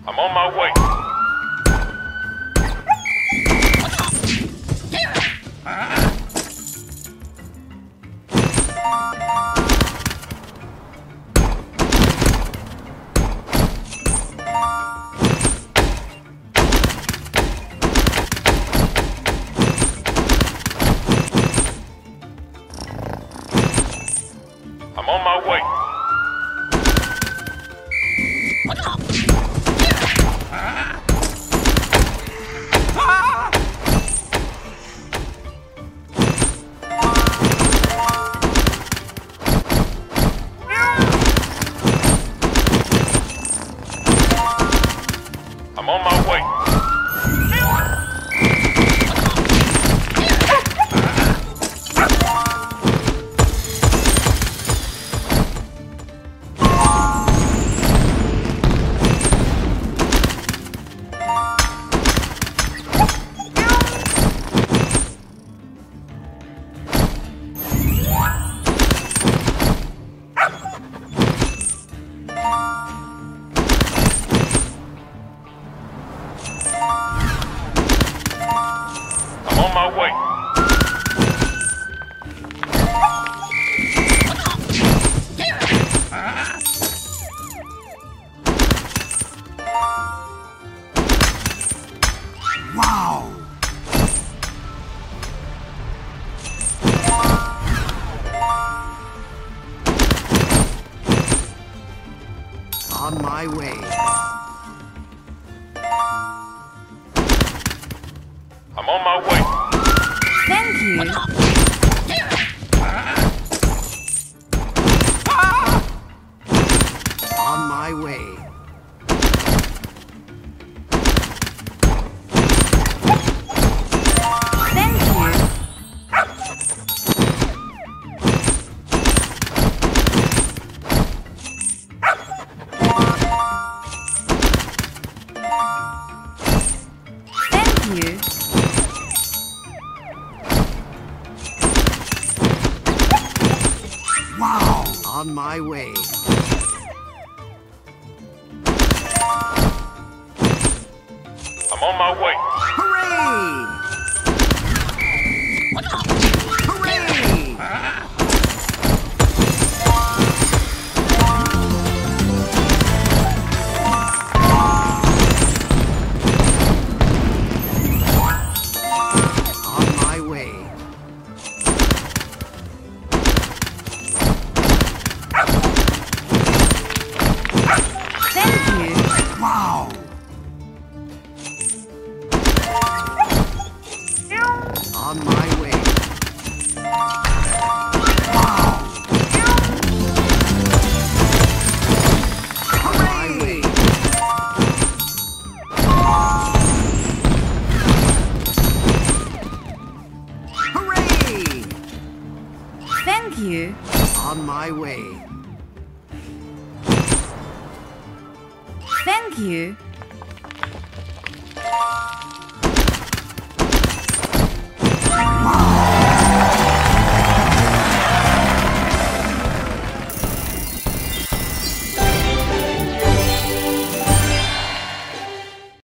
I'm on my way. I'm on my way. I'm on my way. I'm on my way. Wow! On my way. I'm on my way. Thank you. On my way. Thank you. Thank you. Wow! On my way. I'm on my way. Hooray! Hooray! On my way. Thank you. Wow! On my way. Wow! On my way. Hooray! Thank you. On my way. Thank you.